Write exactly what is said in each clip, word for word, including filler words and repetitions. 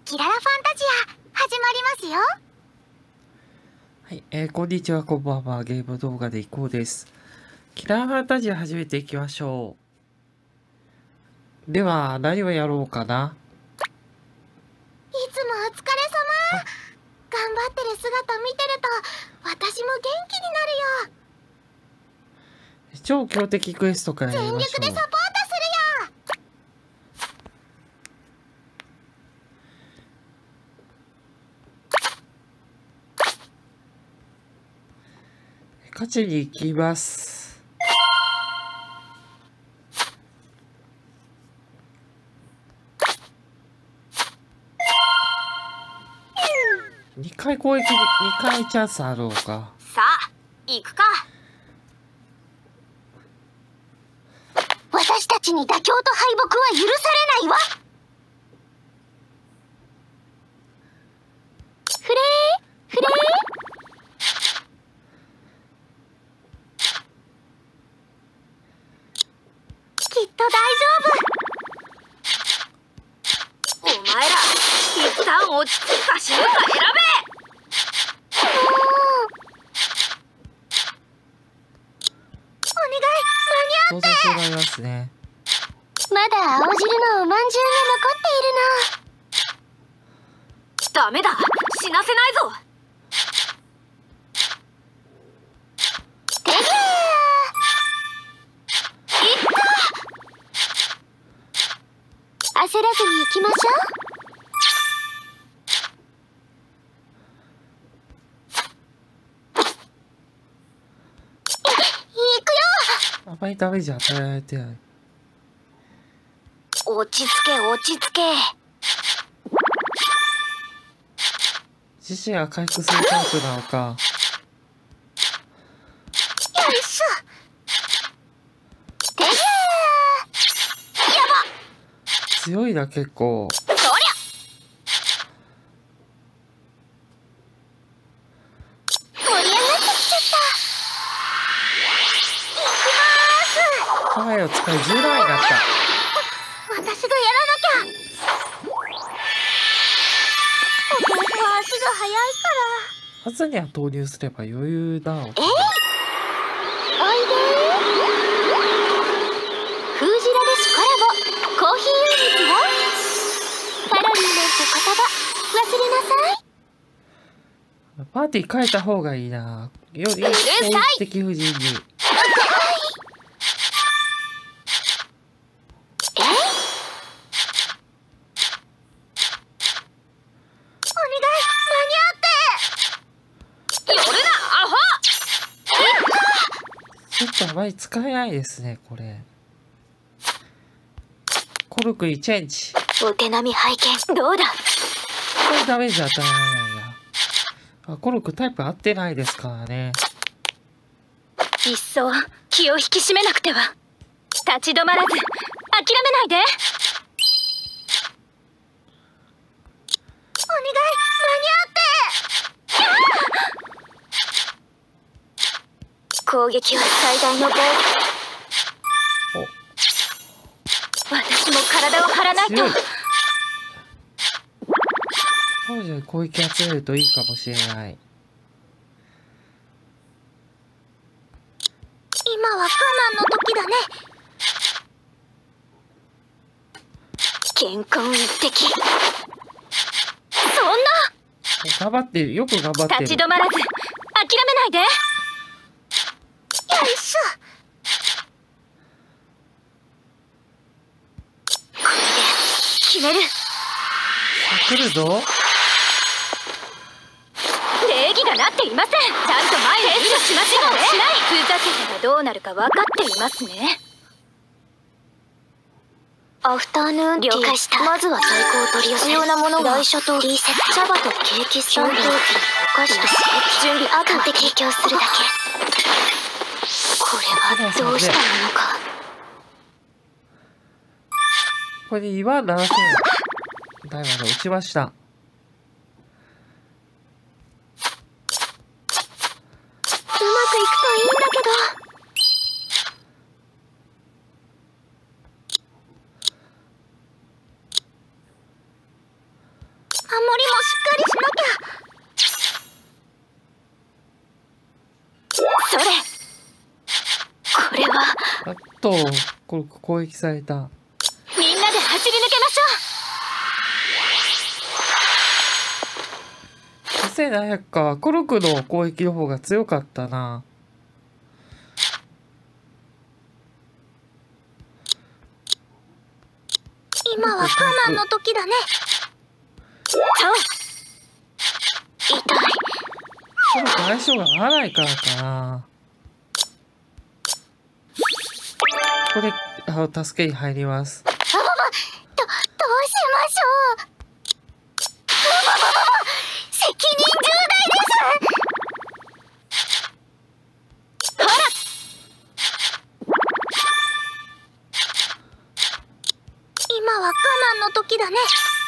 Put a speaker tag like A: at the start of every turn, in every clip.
A: キララファンタジア始まりますよ。
B: はい、えー、こんにちは、こんばんは。ゲーム動画でいこうです。キラーファンタジア始めていきましょう。では、何をやろうかな。
A: いつもお疲れ様。頑張ってる姿見てると私も元気になるよ。
B: 超強敵クエストからやり
A: 全
B: ましょう。
A: 力でサポートするよ。
B: 勝ちに行きます。にかい攻撃でにかいチャンスあろうか。
A: さあ行くか。私たちに妥協と敗北は許されないわ。フレーフレーきっと大丈夫。お前ら一旦落ち着くか死ぬか選べ。お願い、間に合って。
B: 当然そうなりますね。
A: まだ青汁のおまんじゅうが残っているの。ダメだ、死なせないぞ。てぎゃーいった焦らずに行きましょう。
B: あまりダメージ与えられてない。
A: 落ち着け落ち着け。
B: 自身が回復するタイプなのか。
A: よいしょ。てぎゃーやば。
B: 強いな結構。
A: そりゃ盛り上がってきちゃった。行きまーす。
B: ハワイを使いじゅうだいになった。
A: 私がやらなきゃ。弟は足が速いから。
B: ハズには投入すれば余裕だろう。
A: えいおいでー。フージラデシコラボコーヒーユニットよ。カロリーなんて言葉忘れなさい。
B: パーティー変えた方がいいな。より攻撃的夫人に。
A: えいお願い、間に合って。寄るなアホ。
B: ちょっとあまり使えないですね、これ。コルクにチェンジ。
A: お手並み拝見。どうだ。
B: これダメージ与えられないや。あ、コルクタイプ合ってないですからね。
A: いっそ気を引き締めなくては。立ち止まらず諦めないで。お願い、間に合って。攻撃は最大の防御。私も体を張らないと。
B: 強い。彼女に攻撃集めるといいかもしれない。
A: 今は我慢の時だね。健康一滴。そんな。
B: 頑張ってる。よく頑張ってる。
A: 立ち止まらず諦めないで。よいしょ。これで決める。
B: 来るぞ。
A: 礼儀がなっていません。ちゃんと前へしましょうね。しない。ふざけたらどうなるか分かっていますね。アフターヌーンティー。了解した。まずは在庫を取り寄せ。必要なものが台車とリーセット。茶葉とケーキサンドイッチ、お菓子と準備。あとで提供するだけ。これはどうしたものか。
B: これでにまんななせん台まで落ちました。
A: うまくいくといいんだけど。 守りもしっかりしなきゃ。それ、これは
B: あっとこれ攻撃された。
A: みんなで走り抜けましょう。
B: にせんななひゃくか。コルクの攻撃の方が強かったな。
A: 今は我慢の時だね。そう。痛い。
B: コルク相性が合わないからかな。ここであの助けに入ります。
A: あばば、ど、どうしましょう。あばばばば、責任重大です。ほら。今は我慢の時だね。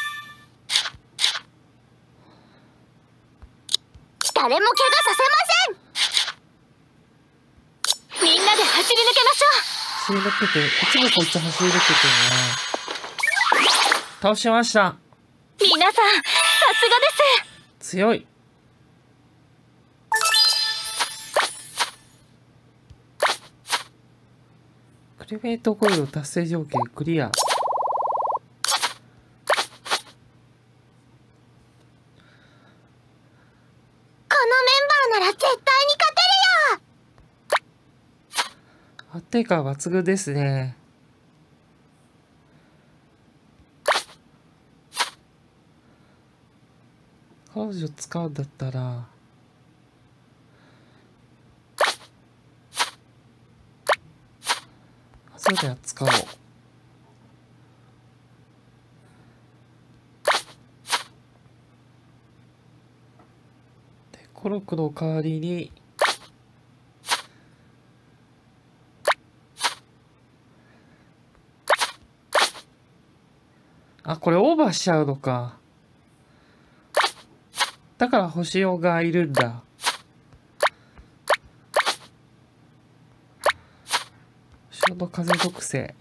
A: 誰も怪我させません。みんなで走り抜けましょう。
B: 走り抜けて、こっちもこっち走り抜けてるな。倒しました。
A: 皆さん、さすがです。
B: 強い。クリメイトコイル達成条件クリア。安定感抜群ですね。彼女使うんだったらそうだよ、使おう。でコロクの代わりにあ、これオーバーしちゃうのか。だから星尾がいるんだ。星尾の風属性。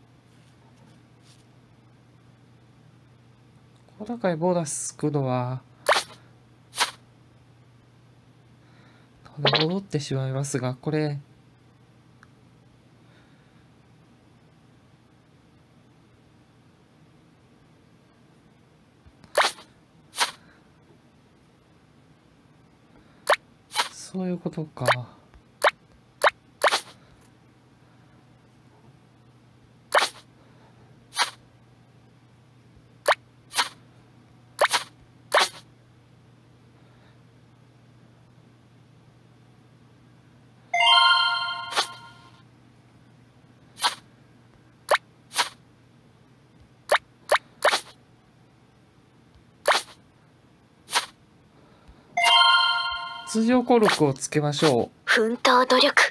B: この中にボーナスつくのは戻ってしまいますが、これそういうことか。通常コルクをつけましょう。
A: 奮闘努力。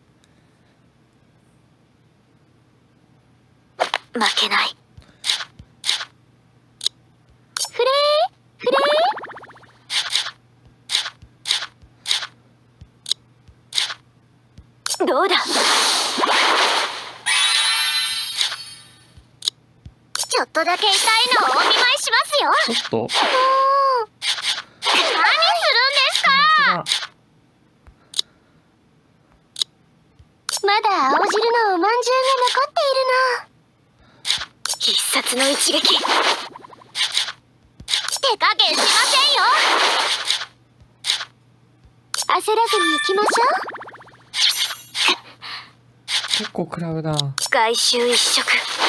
A: 負けない。フレーフレーどうだ。ちょっとだけ痛いのをお見舞いしますよ。
B: ちょっと。
A: まだ青汁のおまんじゅうが残っているな。必殺の一撃。手加減しませんよ。焦らずに行きましょう。
B: 結構食らうな。
A: 外周一色。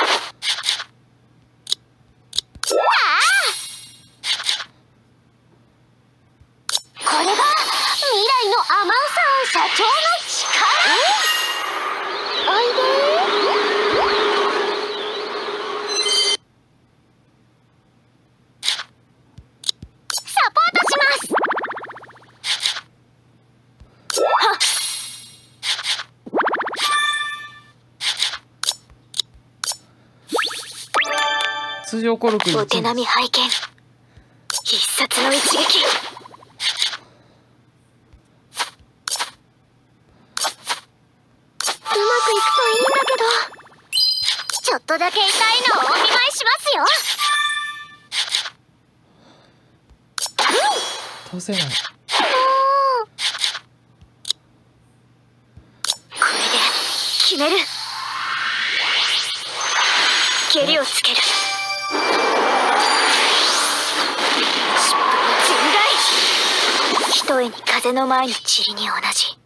A: これが未来のアマンサー社長の力。おいで。サポートします。はっ。
B: 通常コルクに
A: お手並み拝見。必殺の一撃。うまくいくといいんだけど、ちょっとだけ痛いのをお見舞いしますよ。
B: 倒せない。
A: これで決める。蹴りをつける。疾風全開。ひとえに風の前に塵に同じ。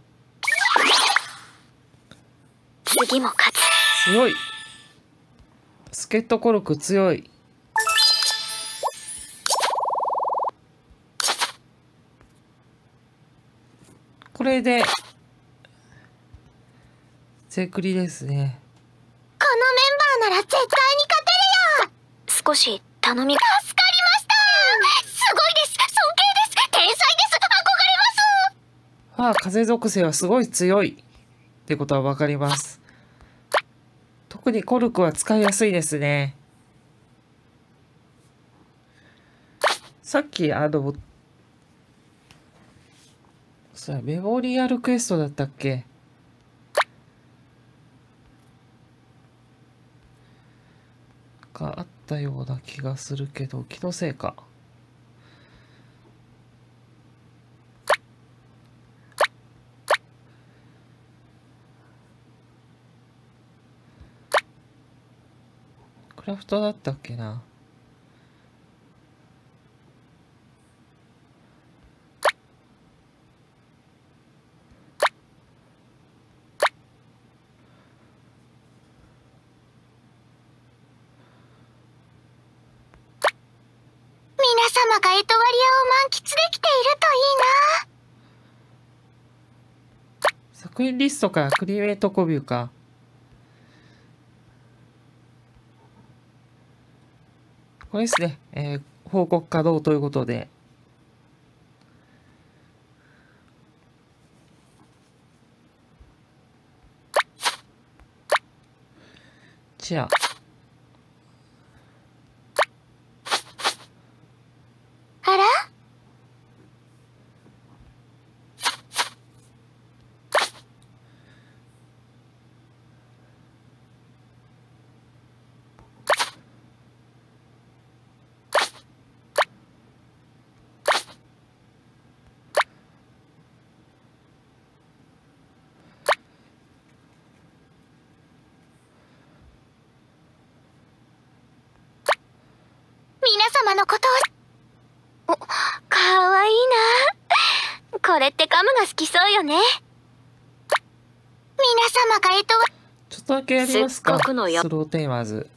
A: 次も勝つ。
B: 強い。助っ人コルク強い。これでゼクリですね。
A: このメンバーなら絶対に勝てるよ。少し頼みが助かりました。すごいです。尊敬です。天才です。憧れます。
B: ああ、風属性はすごい強いってことは分かります。特にコルクは使いやすいですね。さっきあのさあメモリアルクエストだったっけ？があったような気がするけど、気のせいか。クラフトだったっけな。
A: 皆様がエトワリアを満喫できているといいな。
B: 作品リストからクリエイトコビューか。これですね、えー、報告稼働ということで。じゃあ。
A: あら？皆様のことを。お、かわいいな。これってカムが好きそうよね。皆様がエトワ
B: ちょっとだけやりますか。
A: せっかくのや
B: スローテーマーズ。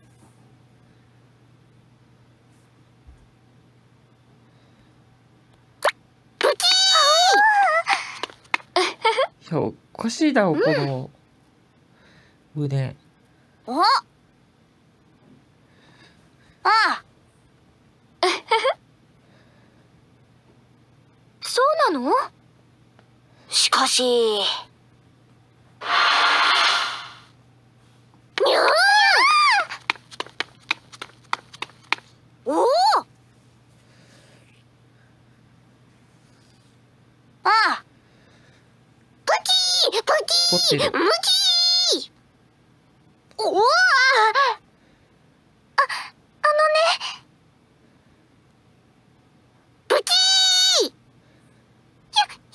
A: ブキ
B: いや、おかしいだろ、この胸。
A: ー。お。ああ。そうなの？しかし。にゃー。おお。ああ。プキープキー
B: 怒ってる。
A: ムキー。おお。あ、あのね。プキー。や、や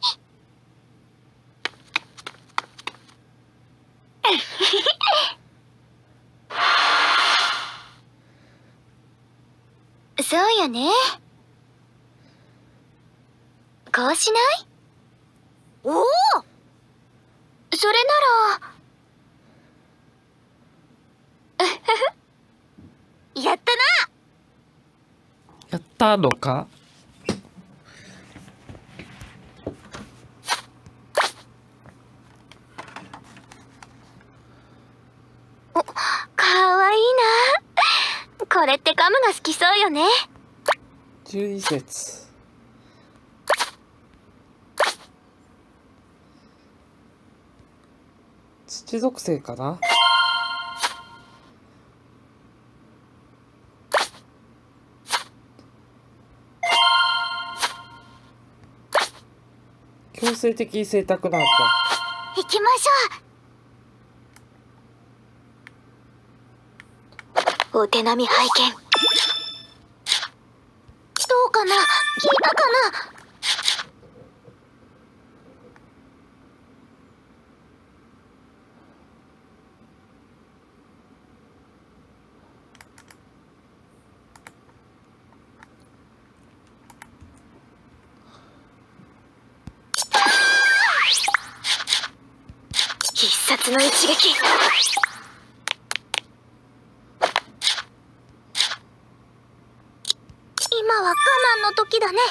A: い。そうよね。こうしない？おお。それなら。やったな。
B: やったのか？
A: お、かわいいな。これってカムが好きそうよね。
B: じゅうに節。土属性かな。強制的に性択なんだ。
A: 行きましょう。お手並み拝見。どうかな？聞いたかな？ 殺の一撃。今は我慢の時だね。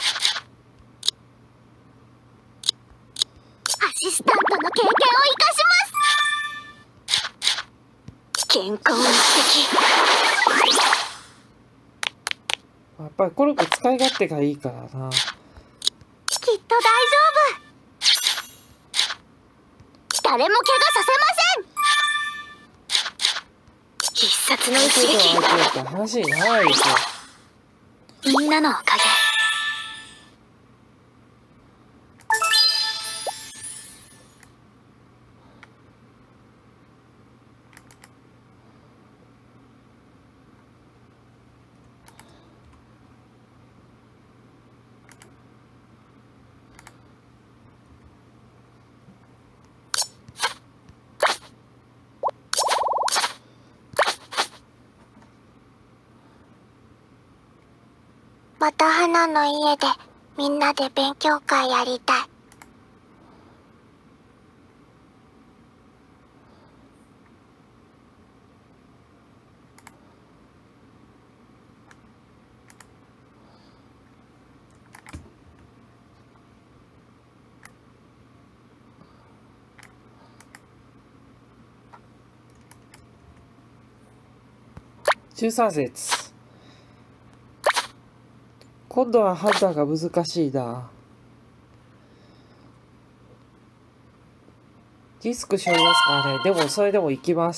A: アシスタントの経験を生かします。健康の敵。
B: やっぱりコルク使い勝手がいいからな。
A: きっと大丈夫。誰も怪我させません。必殺の一撃。
B: 話にならないですよ。
A: みんなのおかげ。また花の家でみんなで勉強会やりたい。
B: じゅうさん節。今度は判断が難しいな。ディスク背負いますからね。でもそれでも行きます。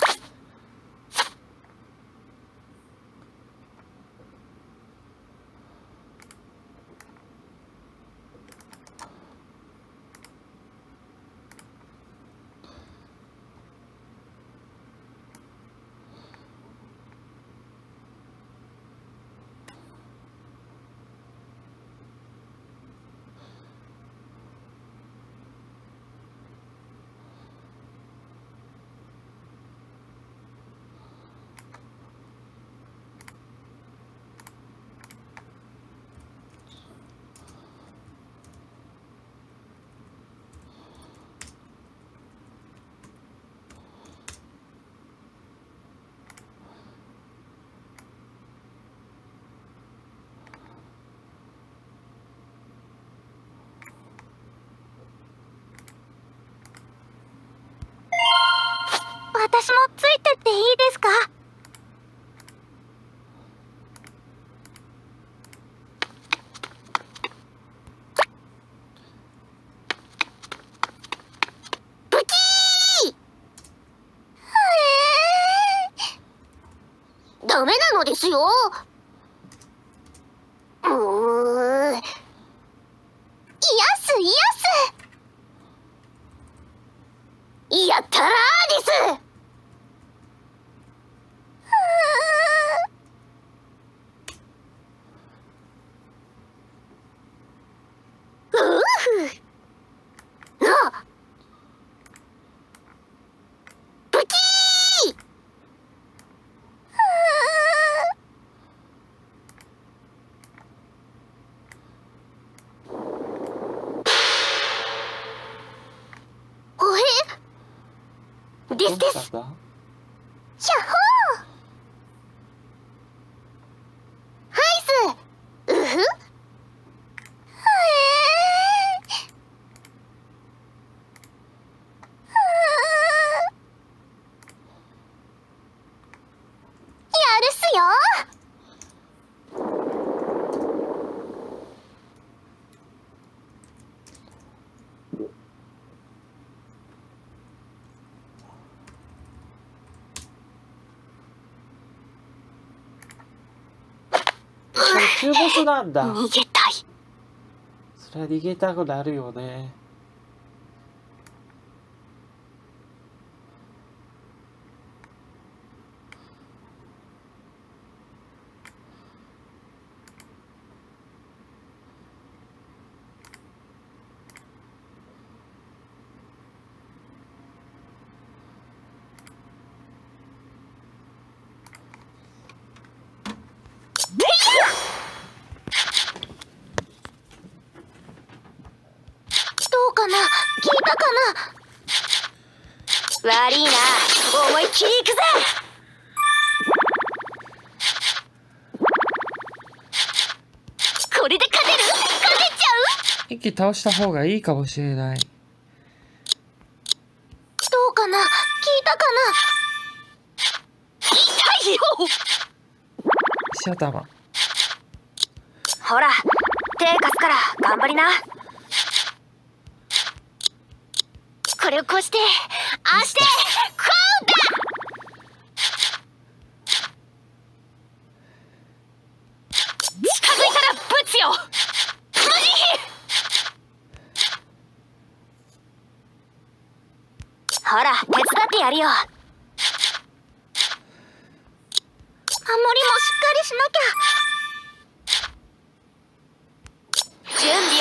A: 私もついてっていいですか？ブキー！ダメなのですよ。うーん。癒す癒す。やったらーです。ですです。シャッホー。ハイス。うふ。やるっすよ。
B: 中ボスなんだ。
A: 逃げたい。
B: それは逃げたくなるよね。
A: どうかな？聞いたかな？ 悪いな。思いっきり行くぜ。これで勝てる？勝てちゃう？
B: 一気倒した方がいいかもしれない。
A: どうかな？聞いたかな？痛いよ。
B: 石頭。
A: ほら、手貸すから頑張りな。これをこうして、ああして、こうだ。近づいたらぶつよ。無慈悲。ほら、手伝ってやるよ。守りもしっかりしなきゃ。準備オッケ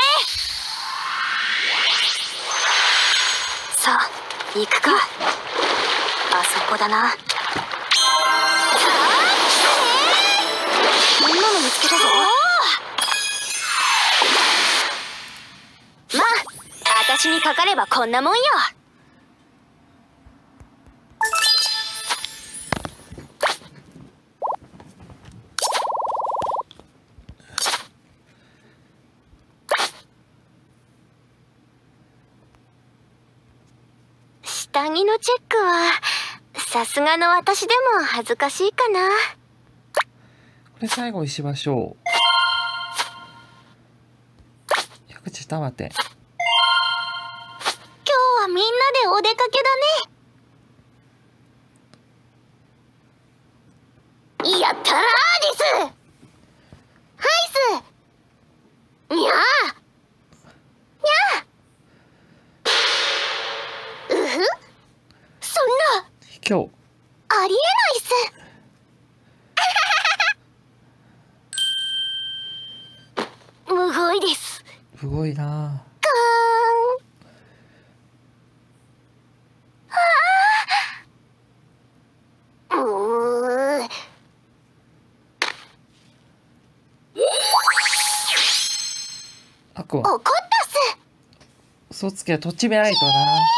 A: ー。さあ、行くか。あそこだな。こんなの見つけたぞ。まあ、私にかかればこんなもんよ。下着のチェックはさすがの私でも恥ずかしいかな。
B: これ最後にしましょう。百地たまて。
A: 今日はみんなでお出かけだね。やったらーです。ハイス。にゃー。にゃー。うふ。そんな。
B: 今日。
A: ありえないっす。むごいです。
B: すごいな。
A: かーん。ああ。うー。
B: アクア。
A: 怒ったっす。
B: 嘘つきはとっちめないとな。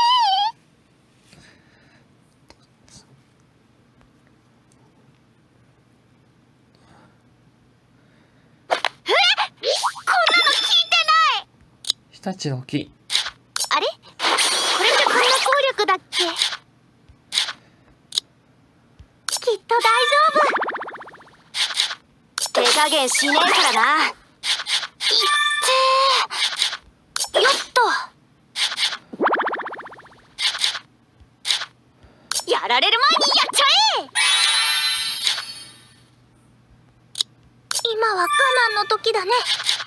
B: 日立の木。
A: あれ？これってこんな効力だっけ？きっと大丈夫。手加減しねえからな。いってー。よっと。やられる前にやっちゃえ。今は我慢の時だね。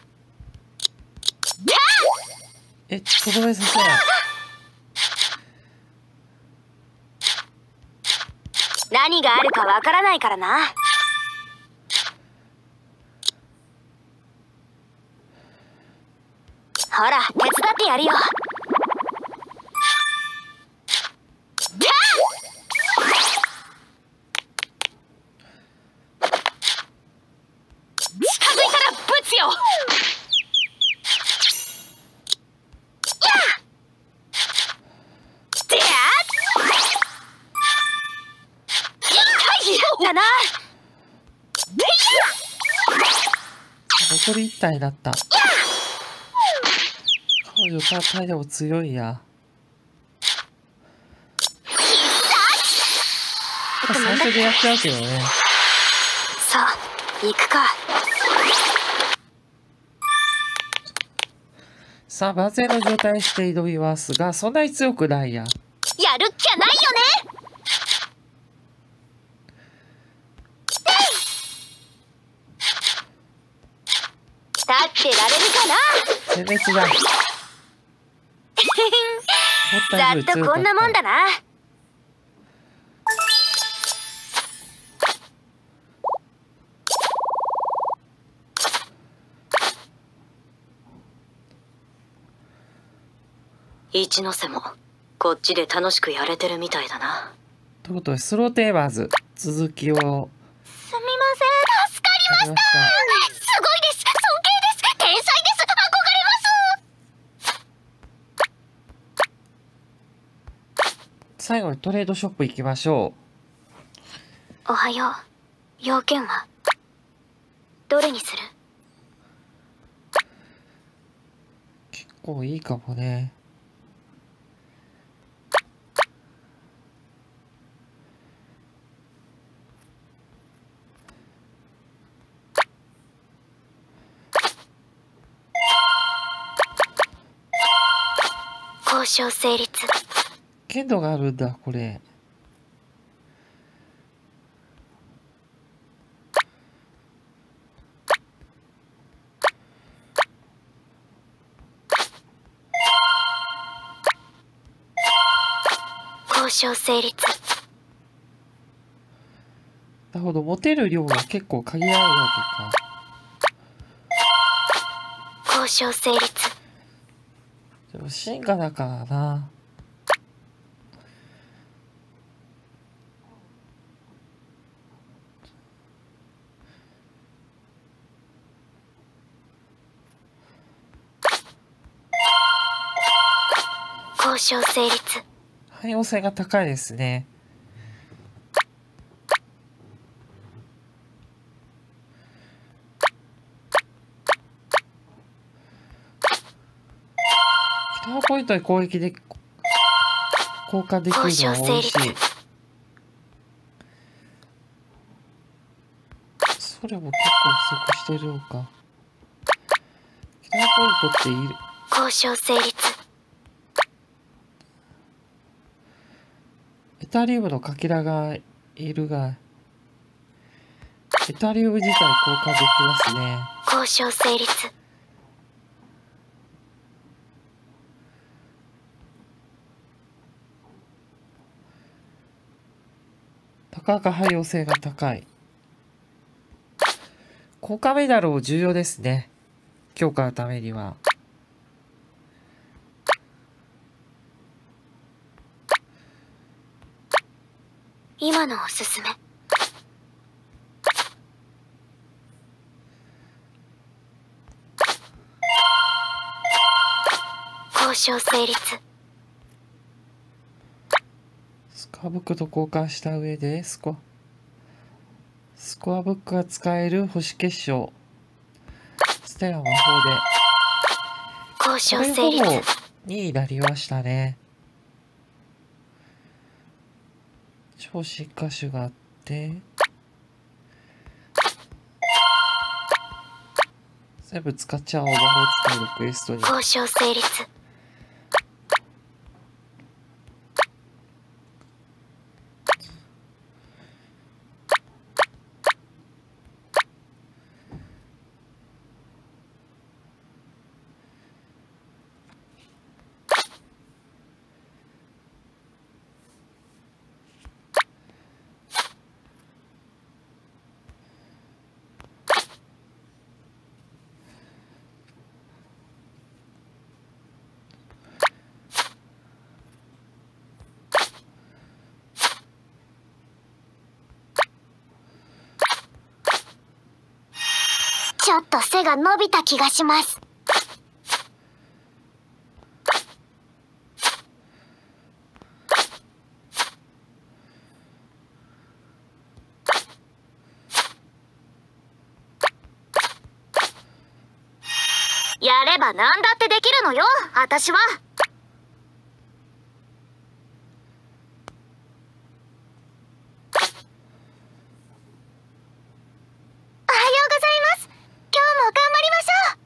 B: え、とどめさせない。
A: 何があるかわからないからな。ほら、手伝ってやるよ。近づいたらぶつよ。だな。
B: 残り一体だった。彼女単体でも強いや。最初でやっちゃうけどね。
A: さあ、行くか。
B: さあ、万全の状態にして挑みますが、そんなに強くないや。
A: やるっきゃないよね。立ってられるかな。
B: 全滅だ。
A: ざっとこんなもんだな。一ノ瀬もこっちで楽しくやれてるみたいだな。
B: ということで、スローテーマーズ続きを。すみません、
A: 助かりました。すごいです。尊敬です。天才です。憧れます。
B: 最後にトレードショップ行きましょ
A: おはよう。要件はどれにする？
B: 結構いいかもね。
A: 交渉成立。
B: 限度があるんだこれ。
A: 交渉成立。
B: なるほど、持てる量が結構限られるわけか。
A: 交渉成立。
B: でも進化だからな。
A: 交渉成立。
B: 汎用性が高いですね。キラーポイントで攻撃で交換できるのは美味しい。それも結構不足してるのか。キラーポイントっている。
A: 交渉成立。
B: エタリウムのかけらがいるが、エタリウム自体交換できますね。
A: 交渉成立。
B: 高か汎用性が高い。効果メダルも重要ですね。強化のためには。
A: 今のおすすめ。交渉成立。
B: スコアブックと交換した上でスコアスコアブックが使える星結晶。ステラ魔法で。
A: 交渉成
B: これ
A: 立。
B: ほぼにになりましたね。超進化種があって。全部使っちゃおう。魔法使いのクエストに。
A: 交渉成立。ちょっと背が伸びた気がします。やれば何だってできるのよ、私は。おはようございます。今日も頑張りましょう。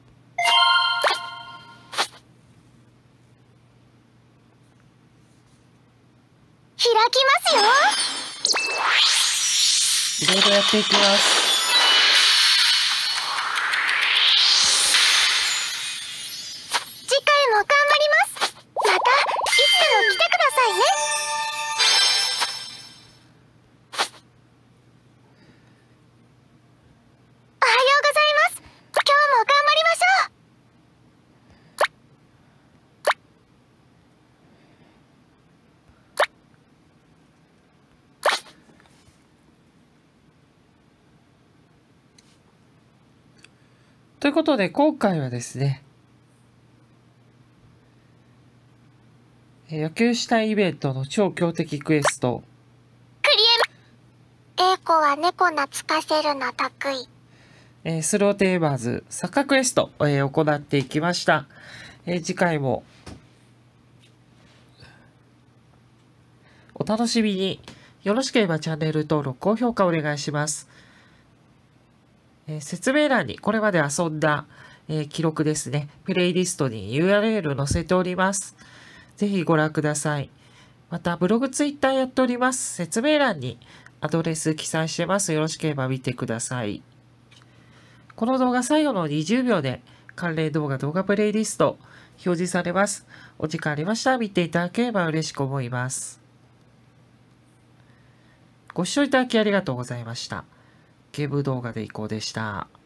A: 開きますよ。
B: いろいろやっていきます。
A: 次回も頑張ります。またいつでも来てくださいね。おはようございます。今日も頑張りましょう。
B: ということで今回はですね、 野球したいイベントの超強敵クエスト。
A: クリエム。A子は猫懐かせるの得意。
B: えー、スローテーマーズサッカークエストを、えー、行っていきました。えー、次回もお楽しみに。よろしければチャンネル登録、高評価お願いします。えー、説明欄にこれまで遊んだ、えー、記録ですね。プレイリストに ユーアールエル 載せております。ぜひご覧ください。また、ブログ、ツイッターやっております。説明欄にアドレス記載してます。よろしければ見てください。この動画最後のにじゅうびょうで関連動画、動画プレイリスト表示されます。お時間ありましたら見ていただければ嬉しく思います。ご視聴いただきありがとうございました。ゲーム動画でいこうでした。